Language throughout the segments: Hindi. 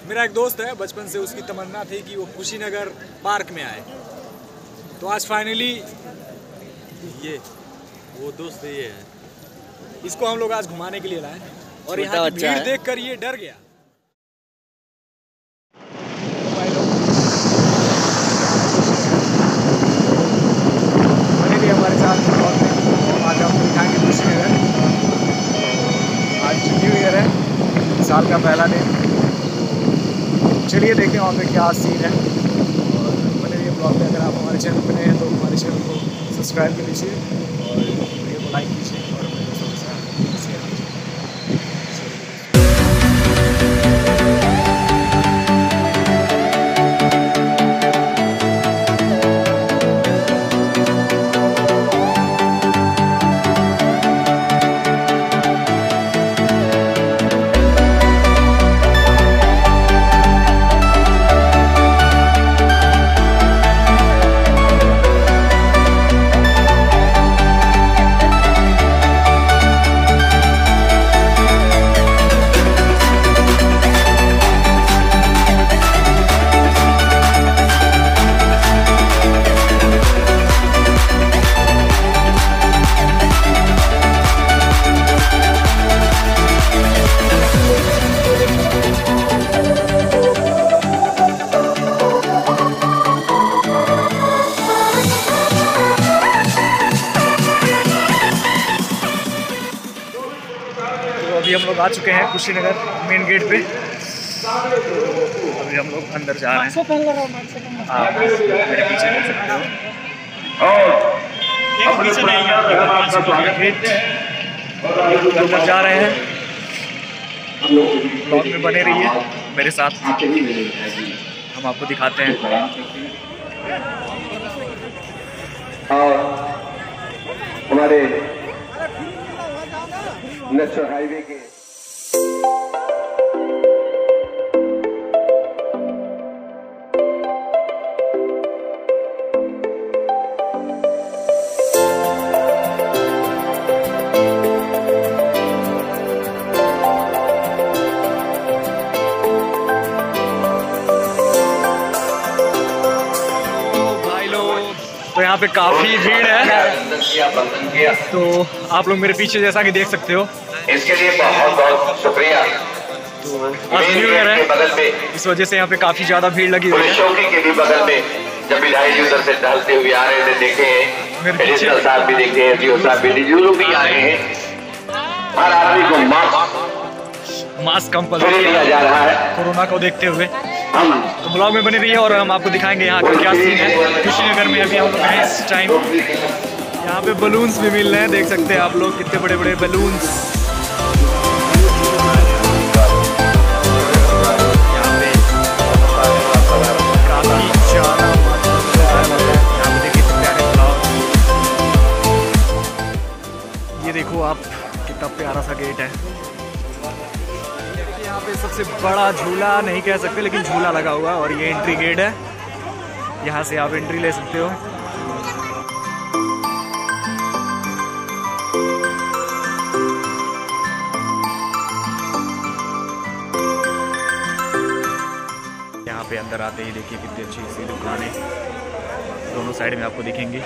मेरा एक दोस्त है, बचपन से उसकी तमन्ना थी कि वो कुशीनगर पार्क में आए, तो आज फाइनली ये वो दोस्त ये है, इसको हम लोग आज घुमाने के लिए लाए और यहाँ की भीड़ देखकर ये डर गया। हमारे साथ आज हम दिखाएंगे कुशीनगर। आज न्यू ईयर है, साल का पहला दिन। चलिए देखते हैं वहाँ पे क्या सीन है। और बने रहिए ब्लॉग में। अगर आप हमारे चैनल पर नए हैं तो हमारे चैनल को सब्सक्राइब कर लीजिए और वीडियो को लाइक कीजिए और अपने दोस्तों के साथ शेयर कीजिए। अभी हम लोग आ चुके हैं कुशीनगर मेन गेट पे। तो अभी हम लोग अंदर जा रहे हैं। आप मेरे पीछे देख सकते हो। अंदर जा रहे हैं। ब्लॉग में बने रहिए मेरे साथ, हम आपको दिखाते हैं। और हमारे नेशनल हाईवे के तो यहाँ पे काफी भीड़ है। तो आप लोग मेरे पीछे जैसा कि देख सकते हो, इसके लिए बहुत बहुत शुक्रिया। तो आज न्यू ईयर है, इस वजह से यहाँ पे काफी ज्यादा भीड़ लगी हुई है। चौकी के भी बगल में जब विधायक उधर से ढलते हुए आ रहे थे, देखे हैं एडिशनल साहब भी देखे हैं, जीओ साहब भी, डीजू भी आ रहे हैं। हर आदमी को मास्क कंपलसरी दिया जा रहा है कोरोना को देखते हुए। तो ब्लॉग में बने रहिए और हम आपको दिखाएंगे यहाँ का क्या सीन है कुशीनगर में। अभी हम लोग हैं इस टाइम, यहाँ पे बलून्स भी मिल रहे हैं, देख सकते हैं आप लोग कितने बड़े बड़े बलून्स। यहाँ पे काफी ज्यादा यहाँ पे देखिए प्यारे फ्लावर। ये देखो आप, कितना प्यारा सा गेट है। यहाँ पे सबसे बड़ा झूला नहीं कह सकते, लेकिन झूला लगा हुआ है और ये एंट्री गेट है, यहाँ से आप एंट्री ले सकते हो। यहाँ पे अंदर आते ही देखिए कितनी अच्छी सी दुकानें दोनों साइड में आपको दिखेंगी।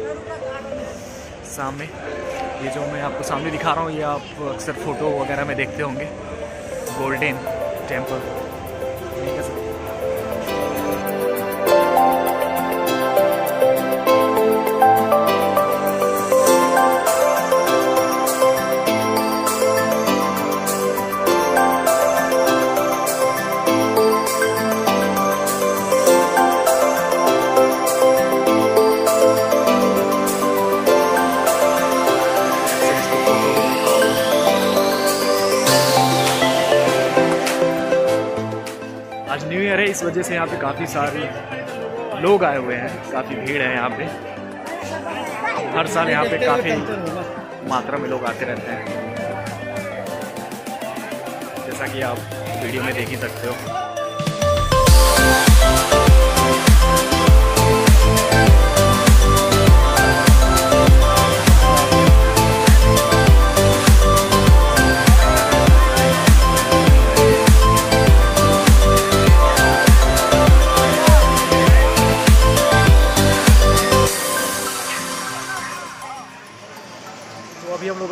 सामने ये जो मैं आपको सामने दिखा रहा हूँ, ये आप अक्सर फोटो वगैरह में देखते होंगे, गोल्डन टेम्पल। आज न्यू ईयर है, इस वजह से यहाँ पे काफ़ी सारे लोग आए हुए हैं, काफ़ी भीड़ है यहाँ पे। हर साल यहाँ पे काफ़ी मात्रा में लोग आते रहते हैं, जैसा कि आप वीडियो में देख ही सकते हो।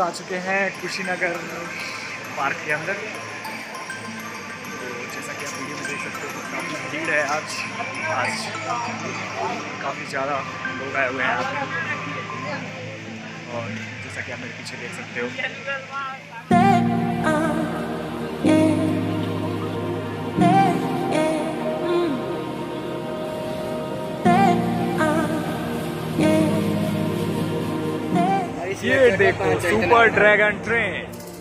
आ चुके हैं कुशीनगर पार्क के अंदर। तो जैसा कि आप वीडियो में देख सकते हो काफ़ी भीड़ है आज काफ़ी ज़्यादा लोग आए हुए हैं यहाँ पे। और जैसा कि आप मेरे पीछे देख सकते हो ये देखो सुपर ड्रैगन ट्रेन।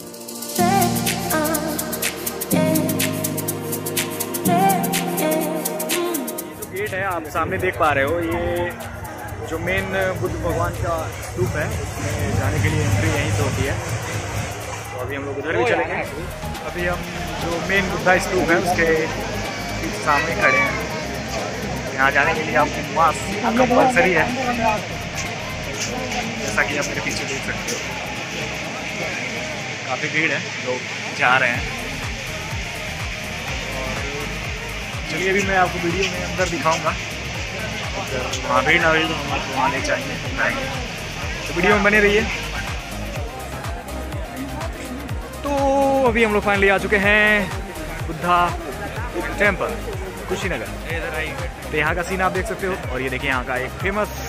जो गेट है आप सामने देख पा रहे हो, ये जो मेन बुद्ध भगवान का स्तूप है उसमें जाने के लिए एंट्री यहीं से होती है। तो अभी हम लोग उधर भी चलेंगे। अभी हम जो मेन बुद्धा स्तूप है उसके सामने खड़े हैं। यहाँ जाने के लिए आपको मास्क कंपल्सरी है, जैसा कि आप मेरे पीछे देख सकते हो। काफ़ी भीड़ है, लोग जा रहे हैं। और चलिए अभी मैं आपको वीडियो में अंदर दिखाऊंगा। वहाँ भीड़ ना रही तो हम आपको वहाँ ले जाएंगे, तो वीडियो में बने रहिए। तो अभी हम लोग फाइनली आ चुके हैं बुद्धा टेम्पल कुशीनगर। तो यहाँ का सीन आप देख सकते हो। और ये देखिए यहाँ का एक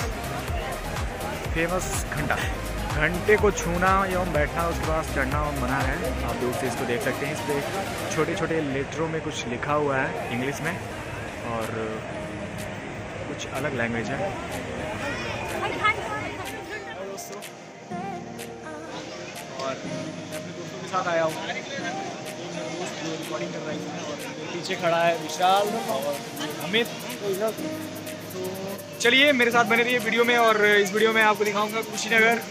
फेमस घंटे को छूना एवं बैठना उसके पास चढ़ना मना है। आप दूर से इसको देख सकते हैं। इस पर छोटे छोटे लेटरों में कुछ लिखा हुआ है इंग्लिश में और कुछ अलग लैंग्वेज है। और मैं अपने दोस्तों के साथ आया हूँ। रिकॉर्डिंग कर रही है और पीछे खड़ा है विशाल और अमित। तो चलिए मेरे साथ बने रहिए वीडियो में। और इस वीडियो में आपको दिखाऊंगा कुशीनगर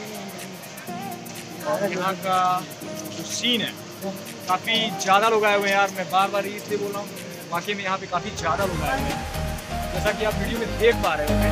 और यहाँ का जो सीन है। काफ़ी ज़्यादा लोग आए हुए हैं यार, मैं बार बार इसलिए बोल रहा हूँ। वाकई में यहाँ पे काफ़ी ज़्यादा लोग आए हुए हैं, जैसा कि आप वीडियो में देख पा रहे होंगे।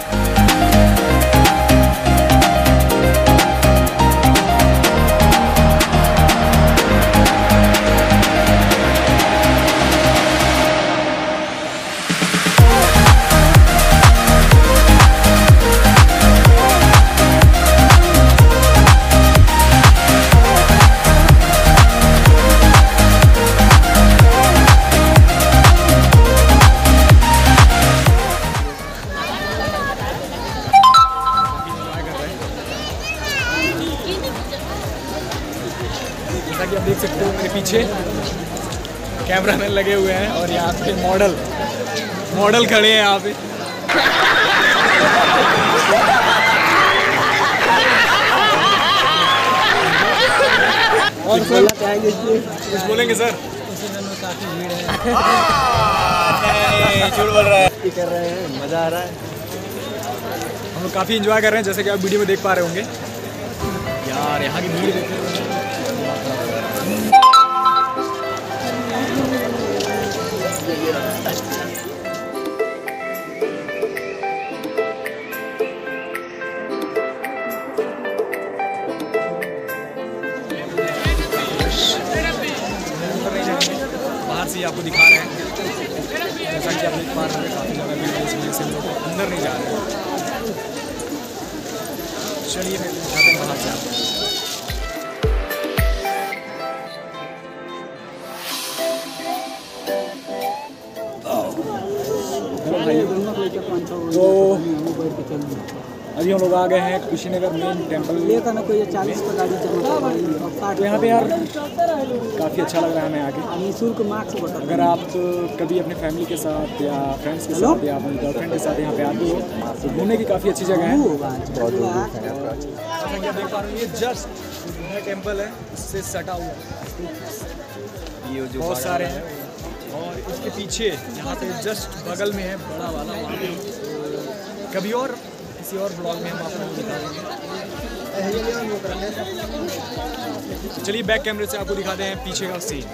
जैसा कि आप देख सकते हो मेरे पीछे कैमरामैन लगे हुए हैं और यहाँ पे मॉडल खड़े हैं यहाँ पे। और सर कुछ बोलेंगे सर? काफी भीड़ है। झूठ बोल रहा है। कर रहे हैं, मजा आ रहा है। हम लोग काफ़ी एंजॉय कर रहे हैं, जैसे कि आप वीडियो में देख पा रहे होंगे। यार यहाँ की भीड़ देखिए। बाहर से आपको दिखा रहे हैं, जैसा कि आप देख पा रहे हैं काफ़ी ज़्यादा भीड़ है, इसलिए से लोग अंदर नहीं जा रहे हैं। चलिए मैं दिखाते हैं बाहर से आपको। तो अभी हम लोग आ गए हैं कुशीनगर मेन टेम्पल। ना कोई 40 का गाड़ी तो यहाँ पे यार काफ़ी अच्छा लग रहा है हमें आके। निःशुल्क मास्क बता। अगर आप कभी अपने फैमिली के साथ या फ्रेंड्स के साथ या अपनी गर्लफ्रेंड के साथ यहाँ पे आते हो तो घूमने की काफ़ी अच्छी जगह है। जैसा कि आप देख पा रहे हो ये जस्ट बुद्धा टेम्पल है, इससे सटा हुआ ये जो बहुत सारे हैं। और इसके पीछे यहाँ पे जस्ट बगल में है बड़ा वाला, वहाँ पे कभी और किसी और ब्लॉग में हम आपको दिखाएंगे। चलिए बैक कैमरे से आपको दिखाते हैं पीछे का सीन।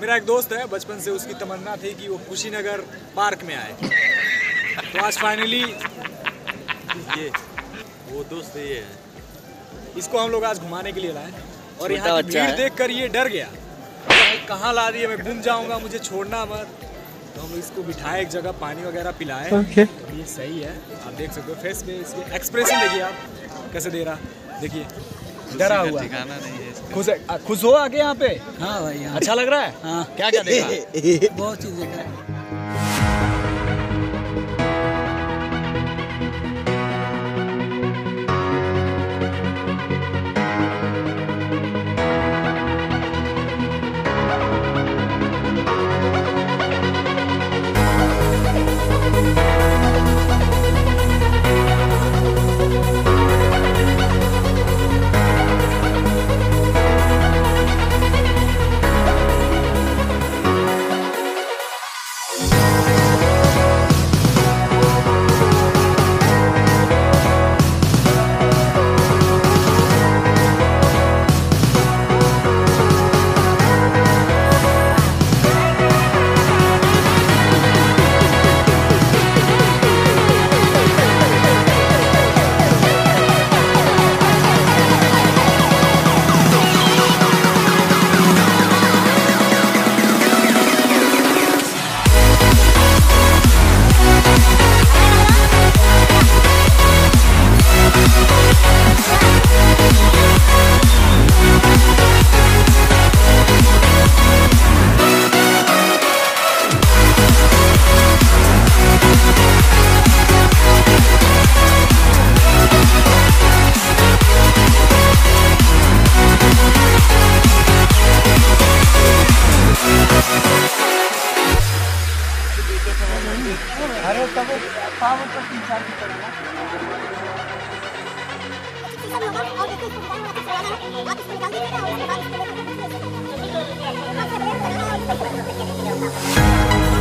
मेरा एक दोस्त है, बचपन से उसकी तमन्ना थी कि वो कुशीनगर पार्क में आए, तो आज फाइनली ये वो दोस्त है, ये है। इसको हम लोग आज घुमाने के लिए लाए और यहाँ की भीड़ देखकर ये डर गया, कहाँ ला दिए, मैं घूम जाऊँगा, मुझे छोड़ना मत। तो हम इसको बिठाए एक जगह, पानी वगैरह पिलाए। okay. तो ये सही है, आप देख सकते हो फेस पे इसके एक्सप्रेशन देखिए आप कैसे दे रहा, देखिए डरा हुआ, ठिकाना नहीं है इसका। खुश हो आके यहाँ पे? हाँ भाई हाँ। अच्छा लग रहा है? हाँ। क्या क्या देखा? बहुत चीज़ देखा है। अरे तब पावर पर 3-4 की तरह